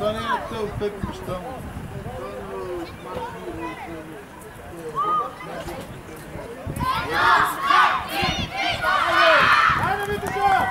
Това не е те от теб неща му. Хайде, Витоша!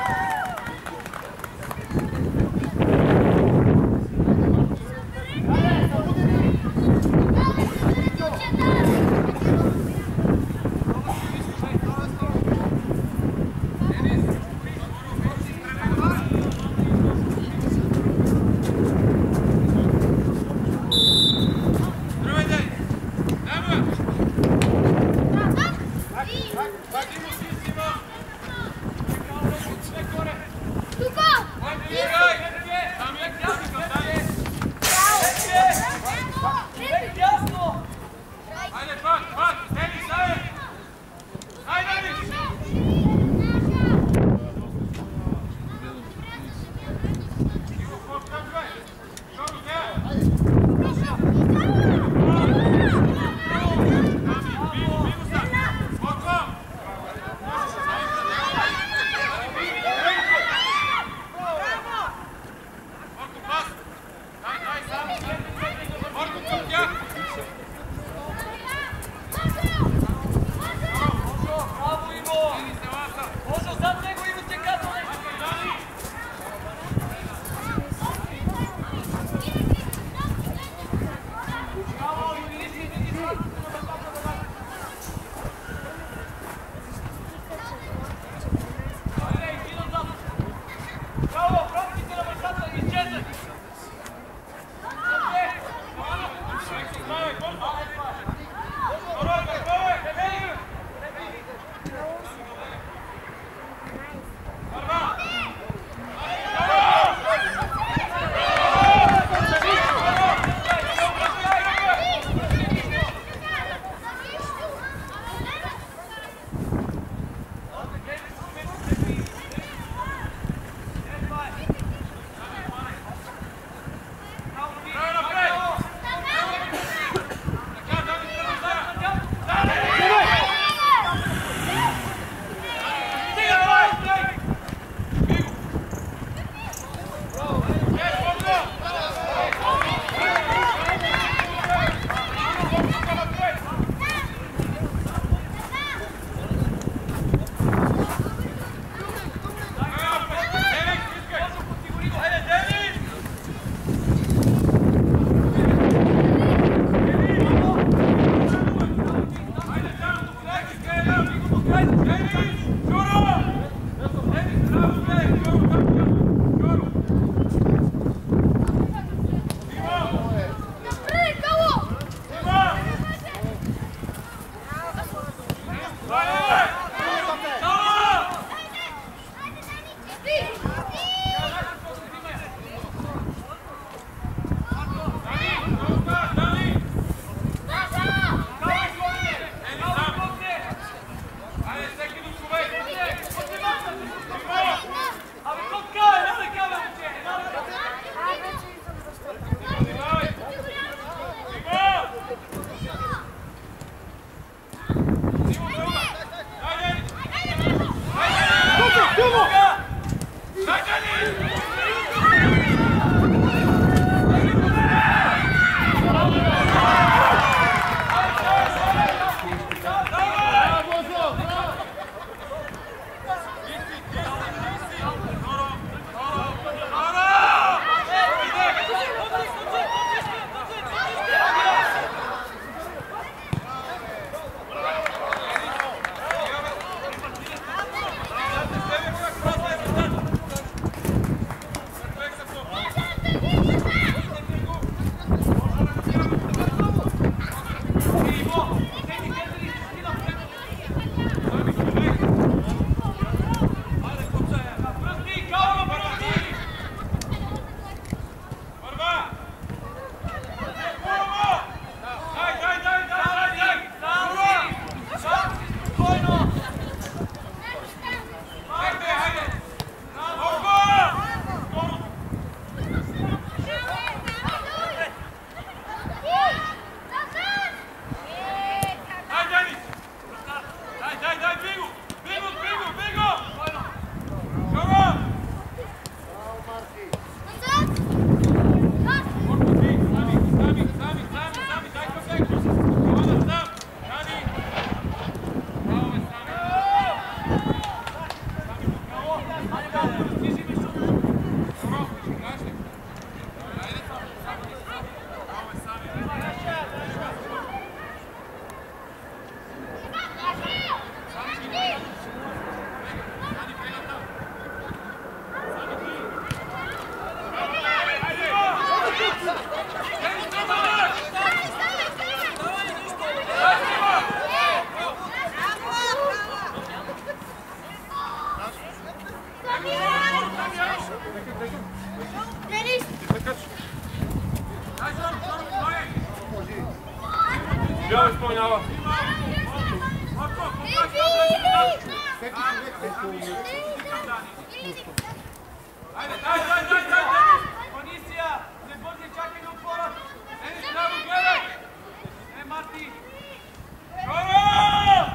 Бял изпълнява. Айде, дай! Панисия! Не бързи, чакай да отворят! Денис, право, гледай! Марти! Шоро!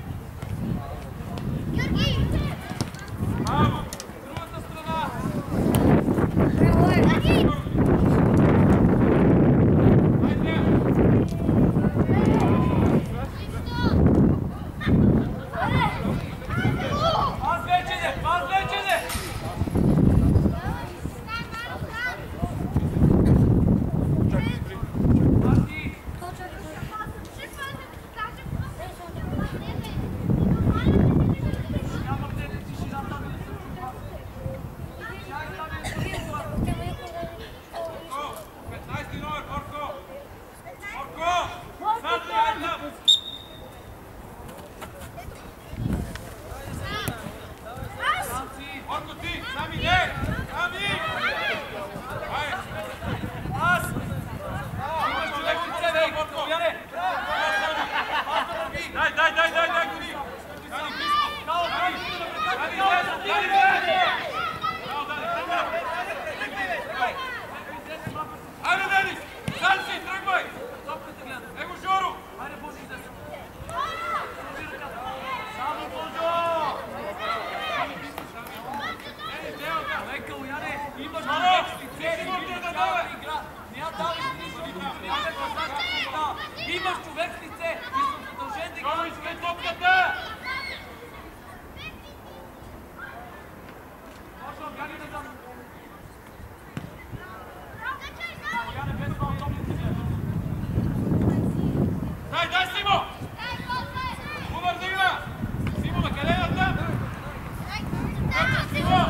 Браво! Другата страна! Имаш човек с лице и съм задължен да играм човек топката! Може да бяги да дам. Яне без това топката. Дай, Симо! Умър да игра! Симо, на къде е там? Симо!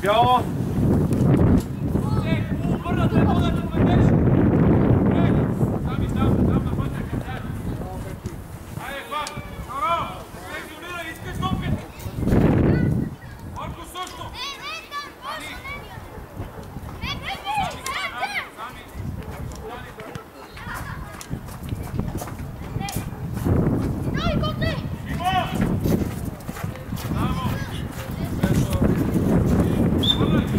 Бяло! Върнате, моля да поведеш! Там на пътя къде! Айде, хват! Шаро! Пенсионира, искаш топката! Марко също! Ани! Сами! Браво!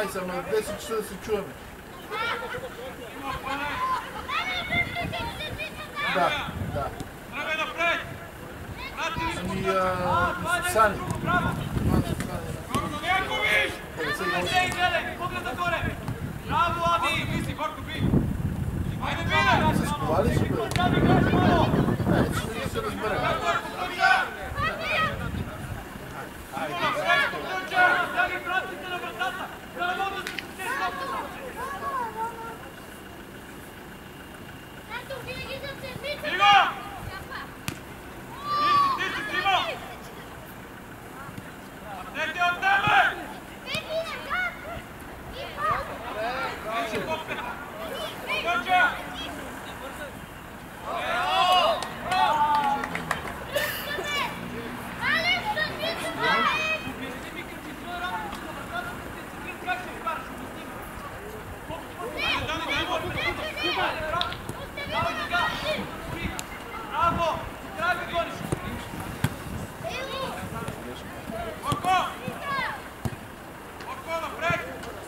11, ама 10 часа да се чуваме. Да, да. Тръгай напред! Ами, Сани. Яковиш! Гледай, гледай! Поглед нагоре! Браво, Ади! Би си, Борко, би! Айде, бе! С това ли ще бъде? Не, ще се разберем. Дай пратите на вратата! Да не мога да се спустя с Тима! Ти си, Тима! Дете от тебе! Обърча! Браво! Трябва да гониш! Борко! Борко, напред!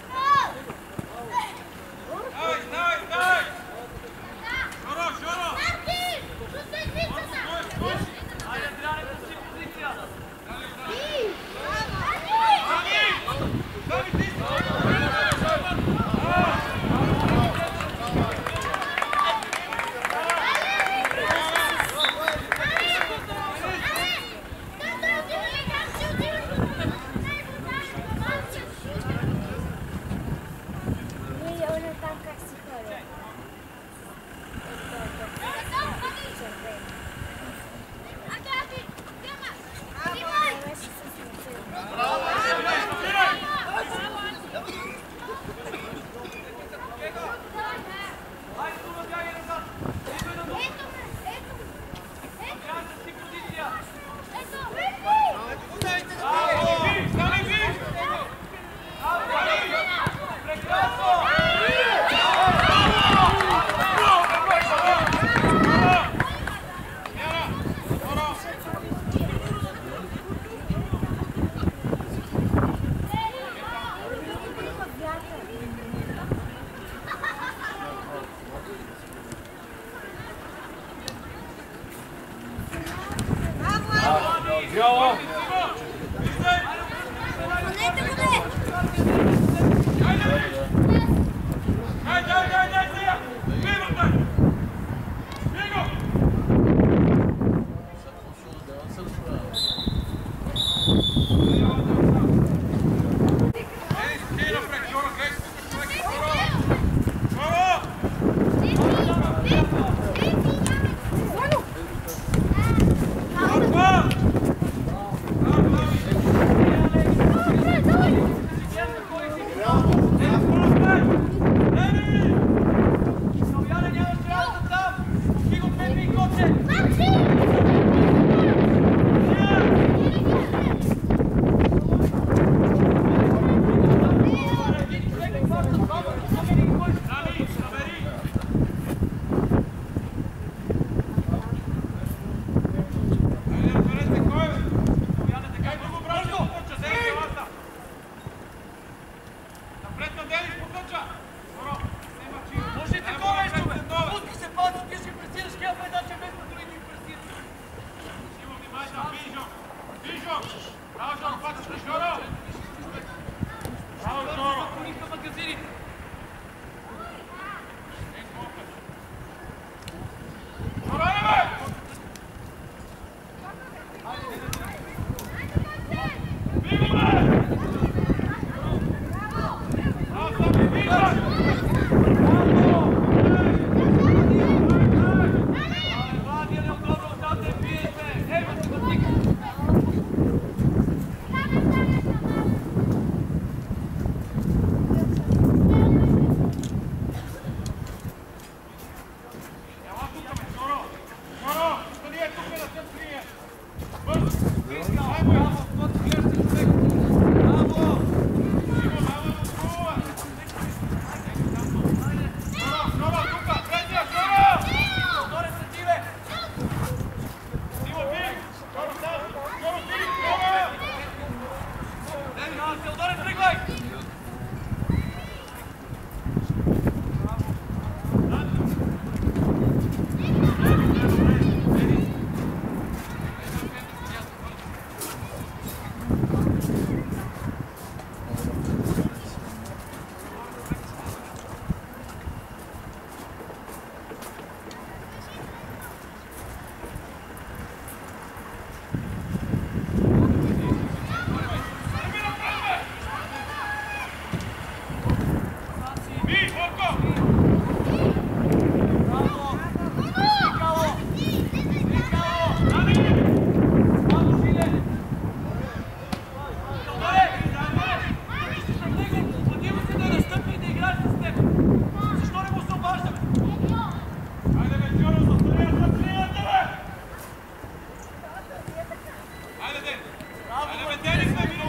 Дай! Жоро, Жоро! Айде, Адриане, пусти позиция! Дави, ти си! Браво!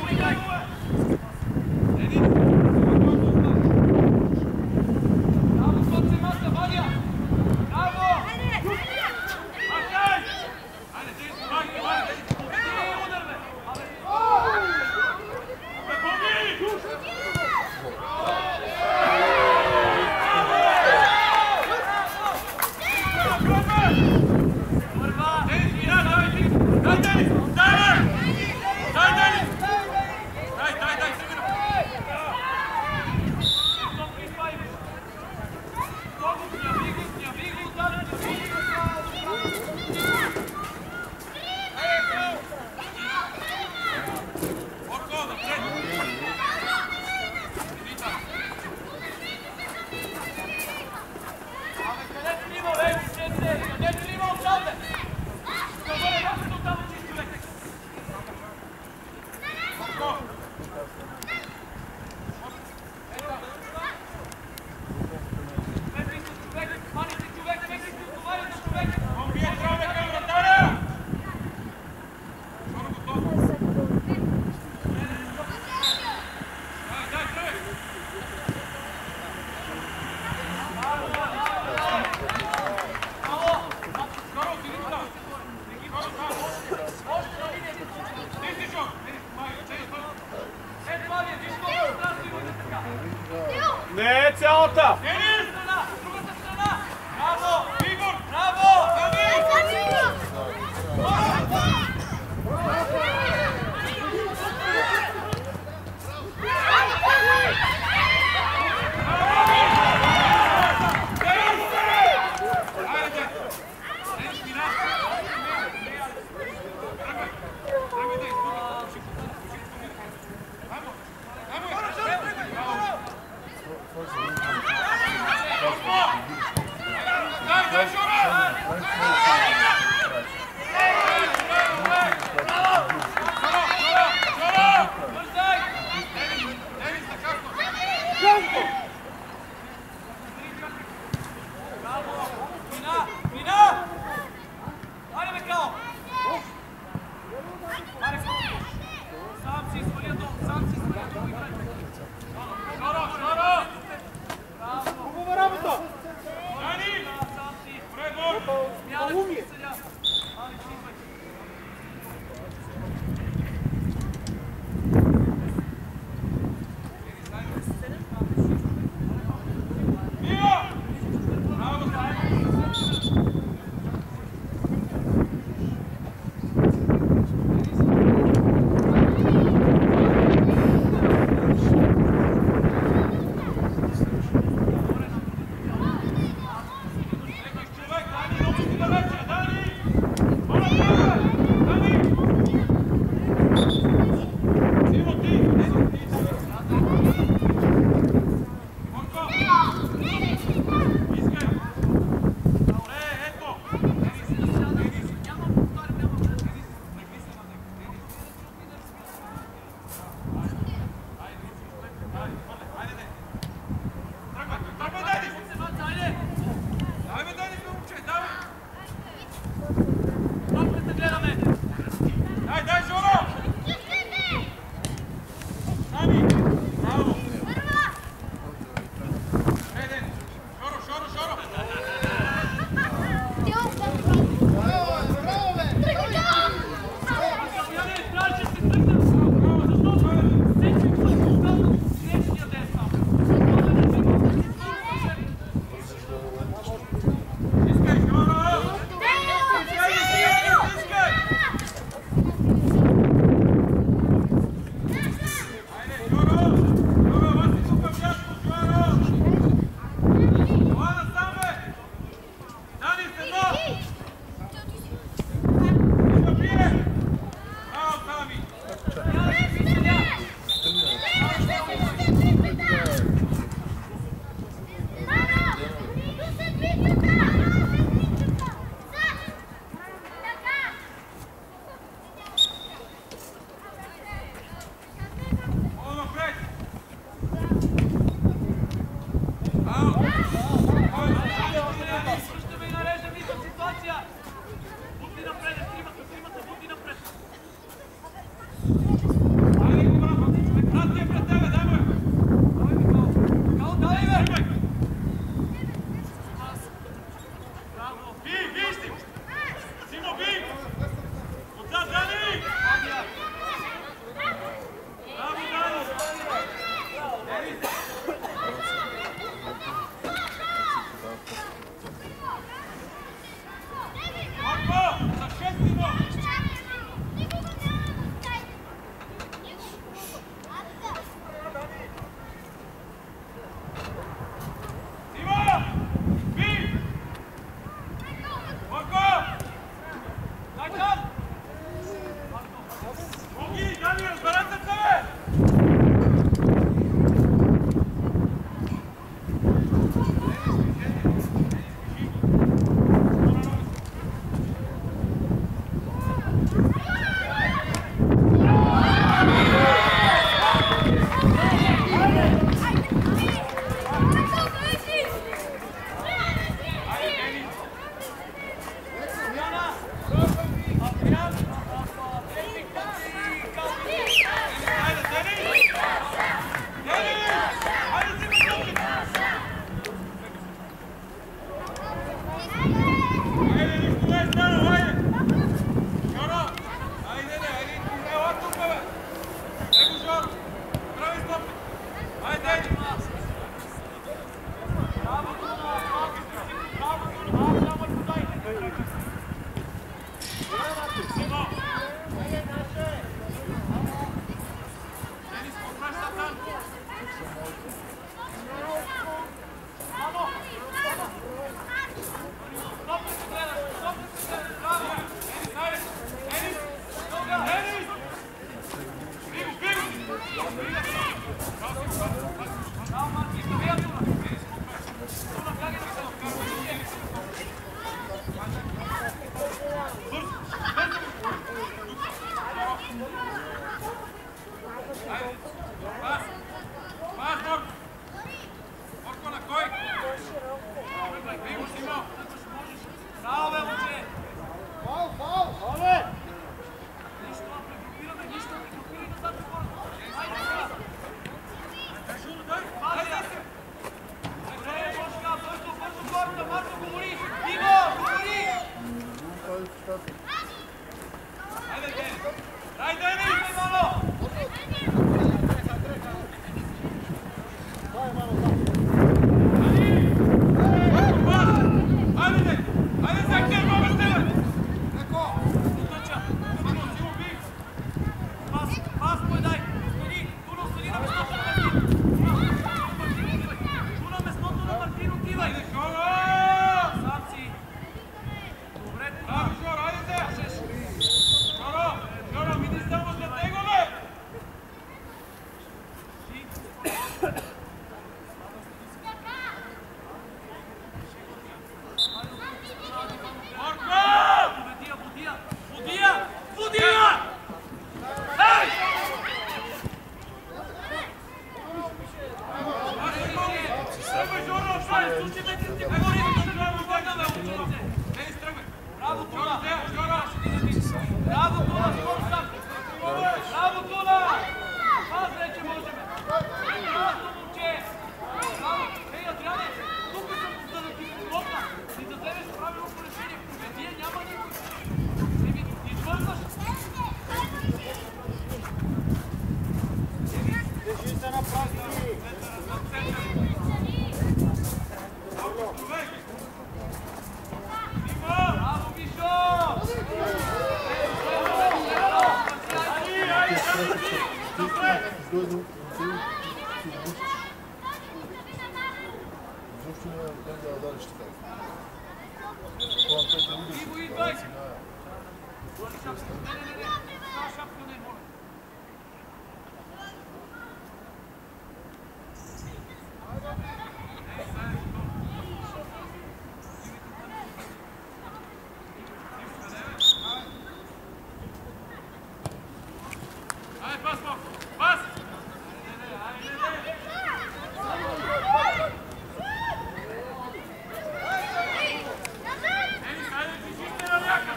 Не, цялата! Другата страна! Браво! Игор! Браво! Жоро! Прави стоп! Айде! Браво, Туна! Браво, Туна! Няма подай! Симо! Денис, попраща там! Мамо! Стоп се гледаш! Стоп се гледаш! Браво! Денис, айде! Денис! Денис! Бигу, бигу! Браво, Марки! Ставия Туна! Туна, бягай се! Бързо! Айде! Пас! Пас, Борко! Борко на кой? Бигу, Симо! Браво, бе, момче! Фал, фал! Оле! Нищо, прегрупираме, нищо, прегрупираме назад и скоро! Айде сега! Айде се! Добре, Бошка, бързо, бързо, хората, Марко, говори! Иво, говори! Айде, Денис! Дай, Денис! Мало! Дай, мано, дай! Айде, Денис! Айде, Зектер, номер 9! Леко! Утъча! Симо, Симо, биг! Пас, кой дай! Стани! Туна, стани на местото на Мартин! Туна, местото на Мартин, отивай! Айде, Жоро! Сам си! Добре, Туна! Браво, Жоро, айде се! Жоро! Жоро, мини само след него, бе! Марко! Водия! Водия! Водия! Ей! Тръгвай, Жоро, отваря! Слушай, бе, ти говори, да не помогаме, момче! Денис, тръгвай! Браво, Туна! Жоро! Браво, Туна! Скоро сам! Браво, Туна! Пас вече можем! Браво, момче! Браво! Ей, Адриане! Тук съм, за да ти помогна! И да вземеш правилното решение! Вие няма никой! Ти избързваш! Държи се на празни! Браво, Мишо! Иво, идвай! Сложи шапка. Не. Става шапка, не, моля. Айде, пас, Марко! Пас! Денис, айде, ти чисте на мяка!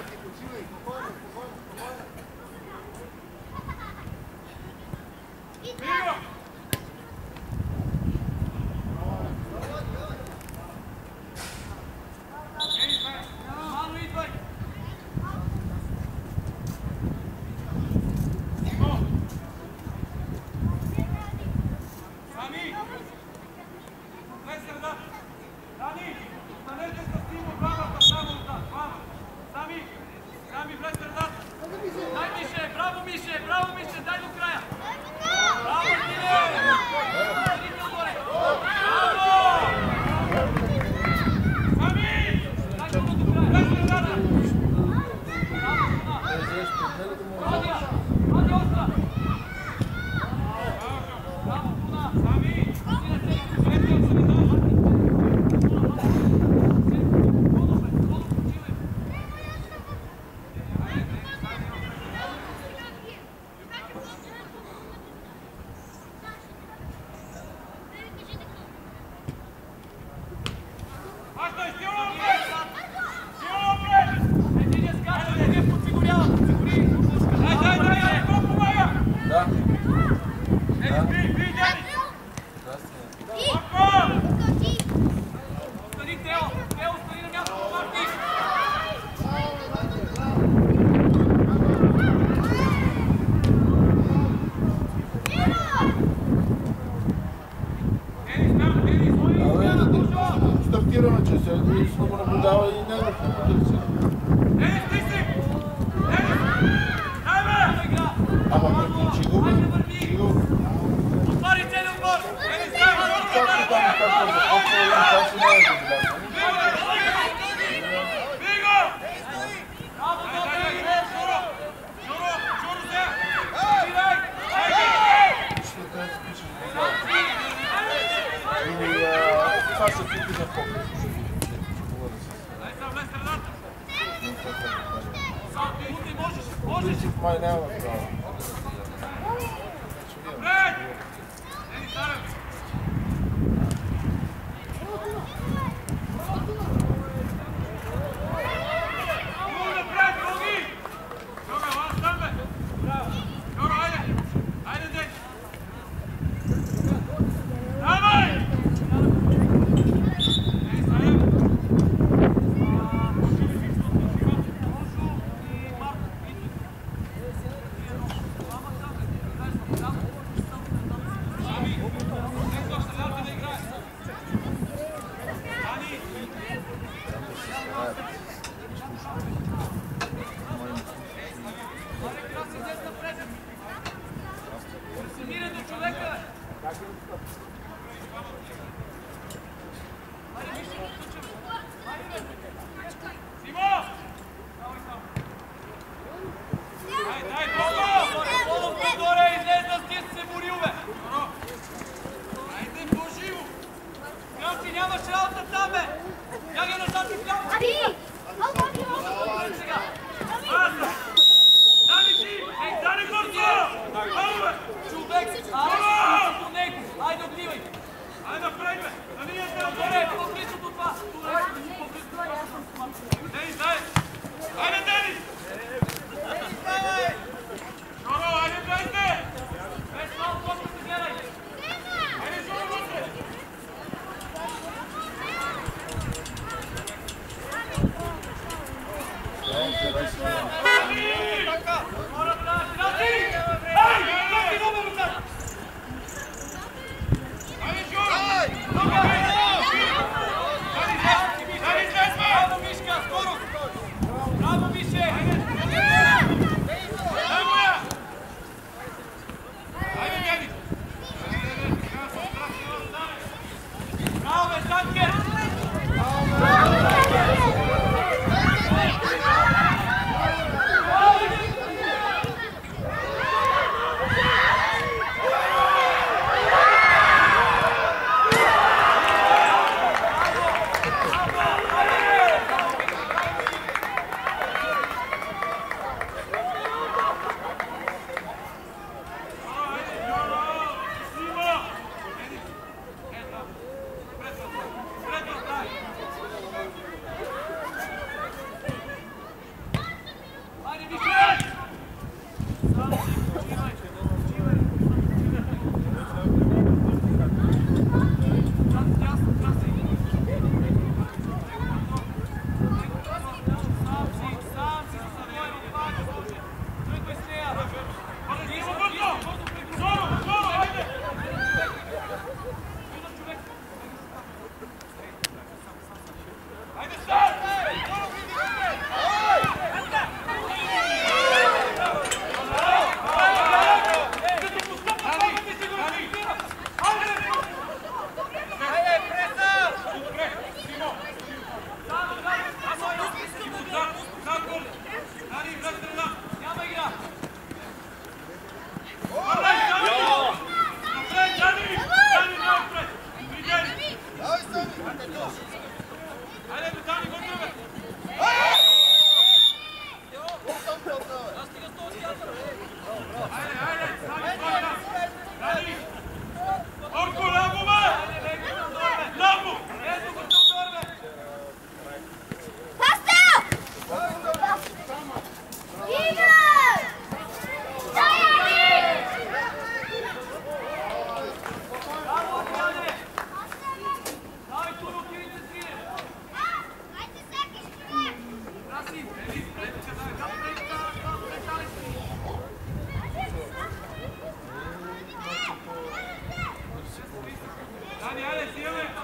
Биго! Денис, айде! Мано, идвай! Симо! Сами! Влез средата! Дани! Останете с Симо, двамата, само отзад, двама! Сами! Сами, влез средата! Дай, Мише! Браво, Мише! Браво, Мише! Дай до края! Браво, Тиле! и ще го наблюдава и негов потърси. Денис, стисни! Денис! Хайде! Ама приключи го, бе. Отвори цели отбор! Денис, хайде! Както там започва, това си не е забелязано. Биго! Журо се! Това ще купи за по-късно. Ай сега влез средата! Май няма право. Напред! Денис, хайде! Dani, Alex, sígueme.